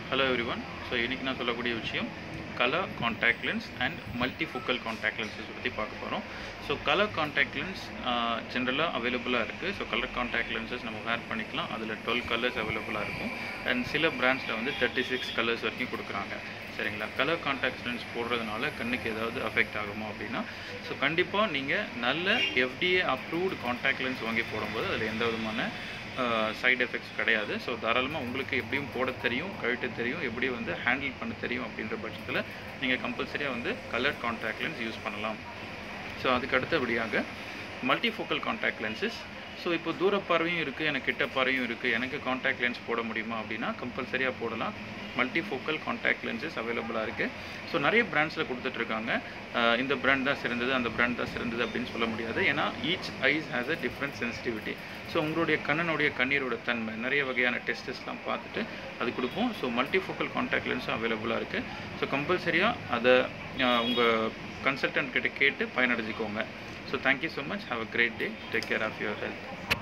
Hello everyone. So இன்னைக்கு நான் சொல்லக்கூடிய விஷயம் colour contact lens and multifocal contact lenses பற்றி பார்க்க போகிறோம். ஸோ கலர் காண்டாக்ட் லென்ஸ் ஜென்ரலாக அவைலபிளாக இருக்குது. ஸோ கலர் காண்டாக்ட் லென்சஸ் நம்ம வேர் பண்ணிக்கலாம். அதில் 12 கலர்ஸ் அவைலபிளாக இருக்கும். அண்ட் சில பிராண்ட்ஸில் வந்து 36 கலர்ஸ் வரைக்கும் கொடுக்குறாங்க. சரிங்களா? கலர் காண்டாக்ட் லென்ஸ் போடுறதுனால கண்ணுக்கு ஏதாவது அஃபெக்ட் ஆகுமா அப்படின்னா, ஸோ கண்டிப்பாக நீங்கள் நல்ல FDA அப்ரூவ்டு காண்டாக்ட் லென்ஸ் வாங்கி போடும்போது அதில் எந்த விதமான சைடு எஃபெக்ட்ஸ் கிடையாது. ஸோ தாராளமாக உங்களுக்கு எப்படியும் போட தெரியும், கழட்ட தெரியும், எப்படி வந்து ஹேண்டில் பண்ண தெரியும் அப்படின்ற பட்சத்தில் நீங்கள் கம்பல்சரியாக வந்து கலர் காண்டாக்ட் லென்ஸ் யூஸ் பண்ணலாம். ஸோ அதுக்கு அடுத்தபடியாக மல்டிஃபோக்கல் காண்டாக்ட் லென்சஸ். ஸோ இப்போ தூர பார்வையும் இருக்குது, எனக்கு கிட்ட பார்வையும் இருக்குது, எனக்கு காண்டாக்ட் லென்ஸ் போட முடியுமா அப்படின்னா கம்பல்சரியாக போடலாம். மல்டிஃபோக்கல் காண்டாக்ட் லென்சஸ் அவைலபிளாக இருக்குது. ஸோ நிறைய பிராண்ட்ஸில் கொடுத்துட்ருக்காங்க. இந்த பிராண்ட் தான் சிறந்தது, அந்த பிராண்ட் தான் சிறந்தது அப்படின்னு சொல்ல முடியாது. ஏன்னா each eyes has a different sensitivity. So உங்களுடைய கண்ணனுடைய கண்ணீரோட தன்மை நிறைய வகையான டெஸ்டஸ்லாம் பார்த்துட்டு அது கொடுப்போம். ஸோ மல்டிஃபோக்கல் காண்டாக்ட் லென்ஸும் அவைலபிளாக இருக்குது. ஸோ கம்பல்சரியாக அதை உங்கள் கன்சல்டன்ட் கிட்ட கேட்டு பயனடைஞ்சிக்கோங்க. So thank you so much. Have a great day. Take care of your health.